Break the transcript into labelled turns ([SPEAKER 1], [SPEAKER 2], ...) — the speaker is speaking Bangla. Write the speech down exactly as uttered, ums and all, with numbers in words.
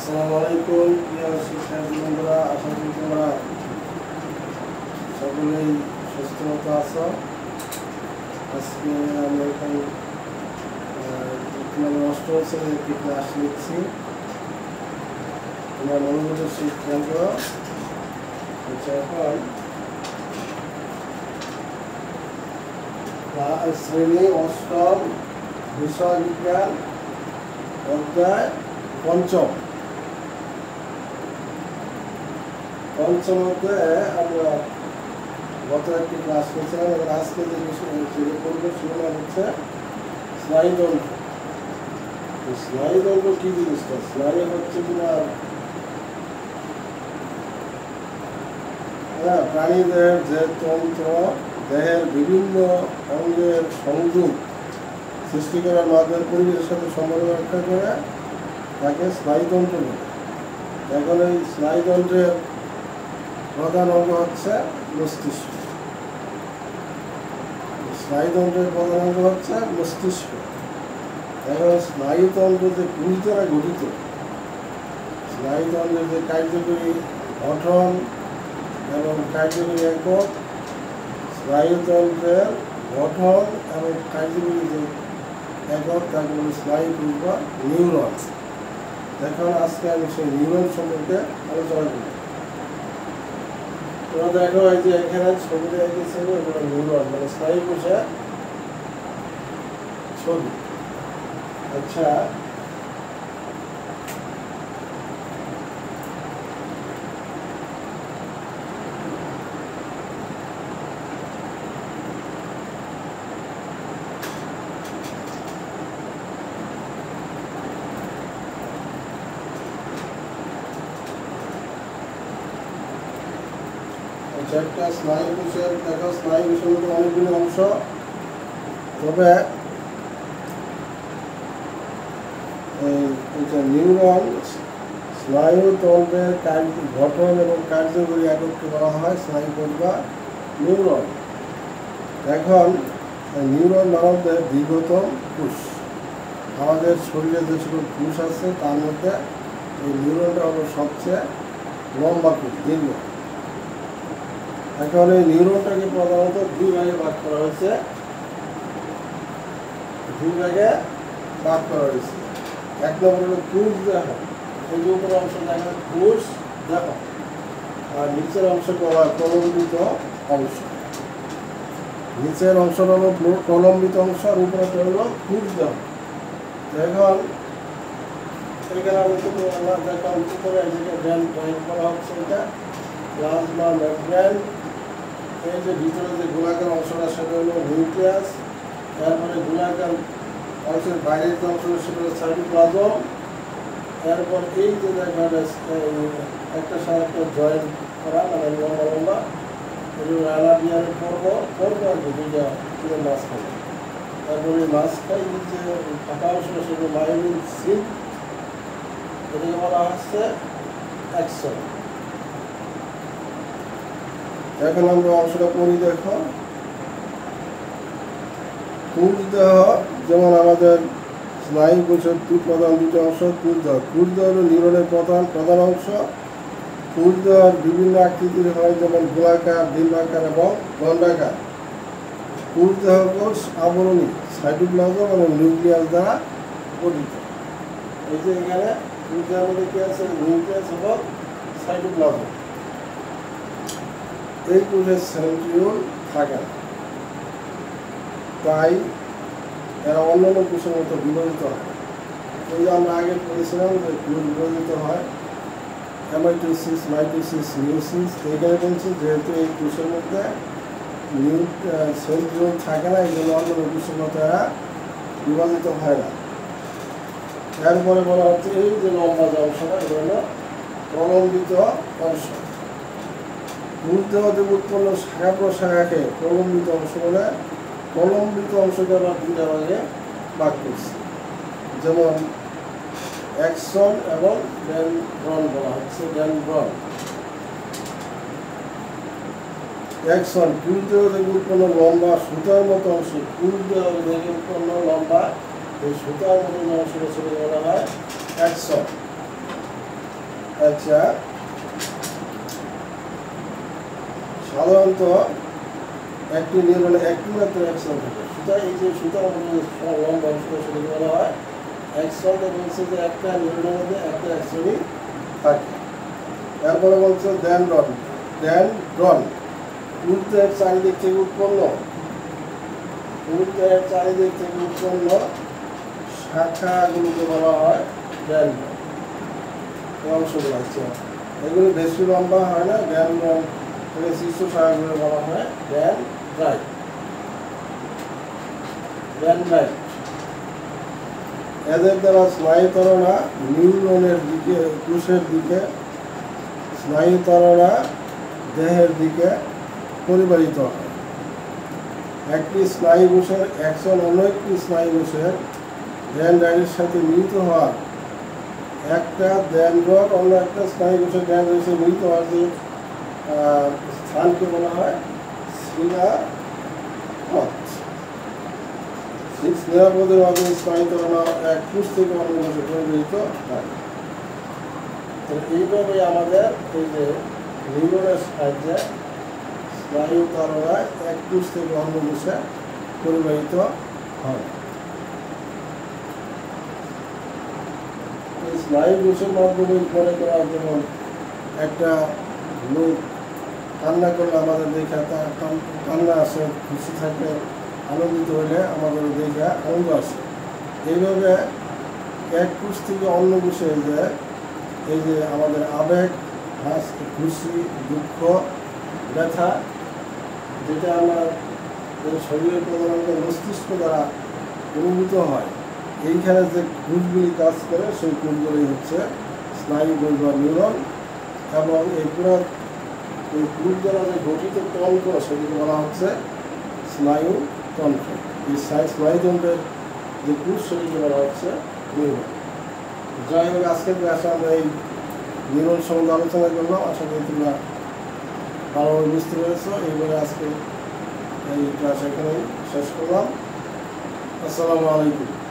[SPEAKER 1] আসসালামু আলাইকুম প্রিয় শিক্ষার্থী বন্ধুরা, আশা করি তোমরা সকলেই সুস্থ মতো আছো। আজকে আমি এখন অষ্টম শ্রেণীর একটি ক্লাস নিচ্ছি। তোমরা মনোযোগের সিদ্ধান্ত হচ্ছে এখন শ্রেণী অষ্টম, বিষয় বিজ্ঞান, অধ্যায় পঞ্চম। পঞ্চম অধ্যায়ে আমরা গত একটি ক্লাস করেছিলাম এবং আজকে যে বিষয় যেটা করবো সেগুলো হচ্ছে স্নায়ুতন্ত্র। স্নায়ুতন্ত্র কি জিনিসটা? স্নায়ু হচ্ছে কিনা হ্যাঁ প্রাণীদের যে তন্ত্র দেহের বিভিন্ন অঙ্গের সংযোগ সৃষ্টি করার মাধ্যমে পরিবেশের সাথে সম্পর্ক রক্ষা করে তাকে স্নায়ুতন্ত্র বলে। এখন এই স্নায়ুতন্ত্রের প্রধান অঙ্গ হচ্ছে মস্তিষ্ক। স্নায়ুতন্ত্রের প্রধান অঙ্গ হচ্ছে মস্তিষ্ক। এখন স্নায়ুতন্ত্র যে কোন দ্বারা গঠিত, স্নায়ুতন্ত্রের যে কার্যকরী গঠন এবং কার্যকরী একক, স্নায়ুতন্ত্রের গঠন এবং কার্যকরী যে একক তাকে বলে স্নায়ুকোষ বা নিউরন। এখন আজকে আমি সেই নিউরন সম্পর্কে আলোচনা করি। তোমরা দেখো এই যে এখানে ছবিটা এঁকেছে এগুলো নিউরন মানে স্নায়ুকোষের ছবি। আচ্ছা, একটা স্নায়ুকোষের দেখো স্নায়ুকোষের মধ্যে অনেকগুলো অংশ, তবে নিউরন স্নায়ুতন্ত্রের গঠন এবং কার্যকরী একককে বলা হয় স্নায়ুকোষ বা নিউরন। এখন নিউরন মানবদের দীর্ঘতম কোষ। আমাদের শরীরে যে সকল কোষ আছে তার মধ্যে এই নিউরনটা হলো সবচেয়ে লম্বা কোষ, দীর্ঘ। এখন এই নিউরনটাকে প্রধানত দুই ভাগে ভাগ করা হয়েছে দুই ভাগে ভাগ করা হয়েছে এক নম্বর হলো কোষ দেহ। এই যে উপর অংশ দেখা কোষ দেহ, আর নিচের অংশকে বলা হয় প্রলম্বিত অংশ। নিচের অংশটা হলো প্রলম্বিত অংশ আর উপরটা হলো কোষ দেহ। এখন এখানে আমি দেখা উপরে ব্রেন ড্রয়িং করা হচ্ছে, এটা প্লাজমা মেমব্রেন। এই যে ভিতরে যে গোলাকার অংশটা সেটা হলো নিউক্লিয়াস। তারপরে গোলাকার অংশের বাইরের যে অংশটা সেটা হলো সাইটোপ্লাজম। এরপর এই যে জায়গাটা একটা সাথে একটা জয়েন্ট করা মানে লম্বা লম্বা এগুলো রানাবিয়ারের পর্ব পর্ব আর কি দুইটা তুলে মাঝখানে। তারপরে মাঝখানে যে ফাঁকা অংশটা সেগুলো মায়োলিন সিল, এটাকে বলা হচ্ছে অ্যাক্সন। এখন আমরা অংশটা পড়ি। দেখো কোষ দেহ, যেমন আমাদের স্নায়ুকোষের দুই প্রধান দুটো অংশ। কোষ দেহ কোষ দেহ হলো নিউরনের প্রধান প্রধান অংশ। কোষ দেহের বিভিন্ন আকৃতির হয়, যেমন গোলাকার, ডিম্বাকার এবং দণ্ডাকার। কোষ দেহ কোষ আবরণী সাইটোপ্লাজম এবং নিউক্লিয়াস দ্বারা গঠিত। এই যে এখানে কোষ দেহের মধ্যে কি আছে? নিউক্লিয়াস এবং সাইটোপ্লাজম। এই কোষের সেন্ট্রিওল থাকে না, তাই এরা অন্যান্য কোষের মতো বিভাজিত হয়। এই যে আমরা আগে পড়েছিলাম যে কোষ বিভাজিত হয় অ্যামাইটোসিস, মাইটোসিস, মিওসিস। এখানে বলছি যেহেতু এই কোষের মধ্যে নিউ সেন্ট্রিওল থাকে না, এই জন্য অন্যান্য কোষের মতো এরা বিভাজিত হয় না। এরপরে বলা হচ্ছে এই যে লম্বা যে অংশটা এটা হলো প্রলম্বিত অংশ। কোষ দেহ থেকে উৎপন্ন শাখা প্রশাখাকে প্রলম্বিত অংশ বলে। প্রলম্বিত অংশকে আমরা দুইটা ভাগে ভাগ করছি, যেমন অ্যাকসন এবং ডেনড্রন বলা হচ্ছে। ডেনড্রন অ্যাকসন কোষ দেহ থেকে উৎপন্ন লম্বা সুতার মতো অংশ। কোষ দেহ থেকে উৎপন্ন লম্বা এই সুতার মতো অংশটা সেটা বলা হয় অ্যাকসন। আচ্ছা, সাধারণত একটি নিউরনে একটি মাত্র অ্যাক্সন থাকে। সুতরাং এই যে সুতরাং লম্বা অংশটা সেটাকে বলা হয় অ্যাক্সন। বলছে যে একটা নিউরনের মধ্যে একটা অ্যাক্সনই থাকে। তারপরে বলছে ড্যানড্রন। ড্যানড্রন উদ্ভিদের চারিদিক থেকে উৎপন্ন উদ্ভিদের চারিদিক থেকে উৎপন্ন শাখাগুলোকে বলা হয় ড্যানড্রন। এই অংশগুলো আছে, এগুলো বেশি লম্বা হয় না। ড্যানড্রন থেকে শীর্ষ শাখাগুলো বলা হয় ড্যানড্রাইট। ড্যানড্রাইট এদের দ্বারা স্নায়ুতরণা নিউরনের দিকে কোষের দিকে, স্নায়ুতরণা দেহের দিকে পরিবাহিত হয়। একটি স্নায়ুকোষের অ্যাকশন অন্য একটি স্নায়ুকোষের ড্যানড্রাইটের সাথে মিলিত হওয়ার, একটা ড্যানড্রন অন্য একটা স্নায়ুকোষের ড্যানড্রাইটের সাথে মিলিত হওয়ার যে স্থানকে বলা হয় স্নায়ুপথ। স্নায়ুপথের মাধ্যমে স্নায়ুতরণা এক কোষ থেকে অন্য কোষে পরিবাহিত হয়। তো এইভাবে আমাদের এই যে নিউরনের সাহায্যে স্নায়ুতরণা এক কোষ থেকে অন্য কোষে পরিবাহিত হয়। এই স্নায়ু কোষের মাধ্যমে মনে করা, যেমন একটা লোক কান্না করলে আমাদের দেখে তার কান্না আসে, খুশি থাকে, আনন্দিত হলে আমাদের দেখে আনন্দ আসে। এইভাবে এক কোষ থেকে অন্য কোষে যে এই যে আমাদের আবেগ, হাস, খুশি, দুঃখ, ব্যথা, যেটা আমার শরীরের প্রধানত মস্তিষ্ক দ্বারা অনুভূত হয়, এইখানে যে কোষগুলি কাজ করে সেই কোষগুলি হচ্ছে স্নায়ু কোষ বা নিউরন। এবং এই পুরো এই কোষ দ্বারা যে গঠিত তন্ত্র সেটিকে বলা হচ্ছে স্নায়ুতন্ত্র। এই স্নায়ুতন্ত্রের যে কোষ সেটিকে বলা হচ্ছে নিউরন। যাই হোক, আজকের ক্লাসে আমরা এই নিউরন সম্বন্ধে আলোচনা করলাম। আশা করি তোমরা ভালোভাবে বুঝতে পেরেছ। এইভাবে আজকে এই ক্লাস এখানেই শেষ করলাম। আসসালামু আলাইকুম।